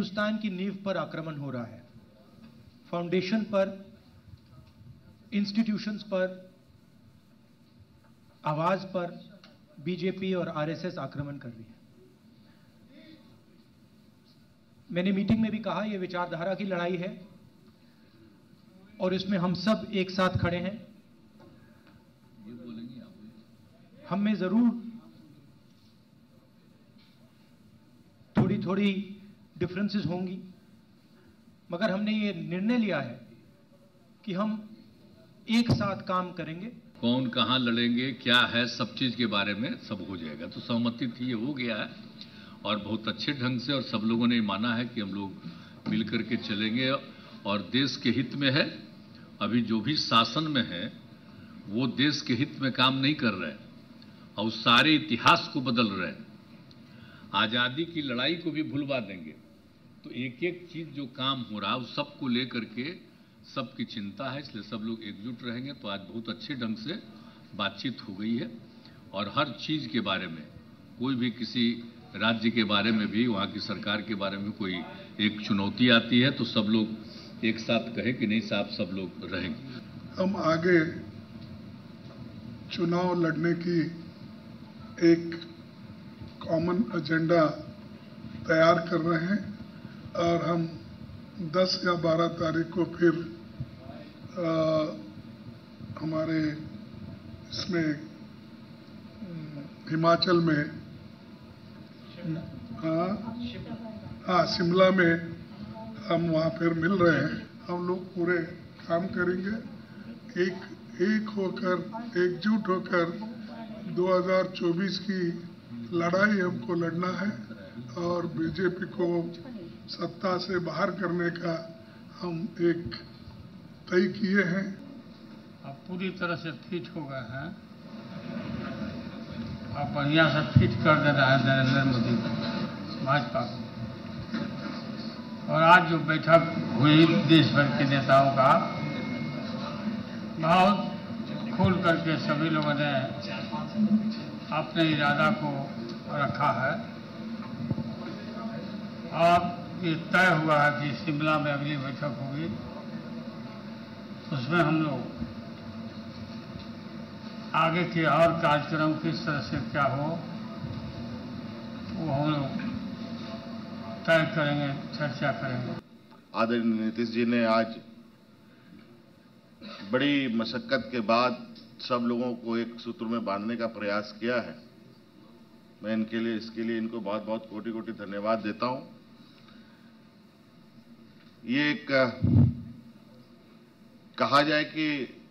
हिंदुस्तान की नींव पर आक्रमण हो रहा है, फाउंडेशन पर, इंस्टीट्यूशंस पर, आवाज पर बीजेपी और आरएसएस आक्रमण कर रही है। मैंने मीटिंग में भी कहा, यह विचारधारा की लड़ाई है और इसमें हम सब एक साथ खड़े हैं। हम में जरूर थोड़ी थोड़ी डिफरेंसेस होंगी, मगर हमने ये निर्णय लिया है कि हम एक साथ काम करेंगे। कौन कहां लड़ेंगे, क्या है, सब चीज के बारे में सब हो जाएगा। तो सहमति थी, ये हो गया है और बहुत अच्छे ढंग से, और सब लोगों ने माना है कि हम लोग मिलकर के चलेंगे और देश के हित में है। अभी जो भी शासन में है वो देश के हित में काम नहीं कर रहे और सारे इतिहास को बदल रहे हैं। आजादी की लड़ाई को भी भुलवा देंगे। तो एक एक चीज जो काम हो रहा है उस सबको लेकर के सबकी चिंता है, इसलिए सब लोग एकजुट रहेंगे। तो आज बहुत अच्छे ढंग से बातचीत हो गई है और हर चीज के बारे में, कोई भी किसी राज्य के बारे में भी, वहां की सरकार के बारे में कोई एक चुनौती आती है तो सब लोग एक साथ कहे कि नहीं साहब, सब लोग रहेंगे। हम आगे चुनाव लड़ने की एक कॉमन एजेंडा तैयार कर रहे हैं और हम 10 या 12 तारीख को फिर हमारे इसमें हिमाचल में शिमला में हम वहाँ फिर मिल रहे हैं। हम लोग पूरे काम करेंगे, एक होकर, एकजुट होकर 2024 की लड़ाई हमको लड़ना है और बीजेपी को सत्ता से बाहर करने का हम एक तय किए हैं। आप पूरी तरह से फिट हो गए हैं, आप बढ़िया से फिट कर दे रहे हैं नरेंद्र मोदी को, भाजपा को। और आज जो बैठक हुई देश भर के नेताओं का, बहुत खुल करके सभी लोगों ने अपने इरादा को रखा है और ये तय हुआ है कि शिमला में अगली बैठक होगी, उसमें हम लोग आगे के और कार्यक्रम किस तरह से क्या हो वो हम लोग तय करेंगे, चर्चा करेंगे। आदरणीय नीतीश जी ने आज बड़ी मशक्कत के बाद सब लोगों को एक सूत्र में बांधने का प्रयास किया है। मैं इसके लिए इनको बहुत बहुत कोटि कोटि धन्यवाद देता हूं। ये एक कहा जाए कि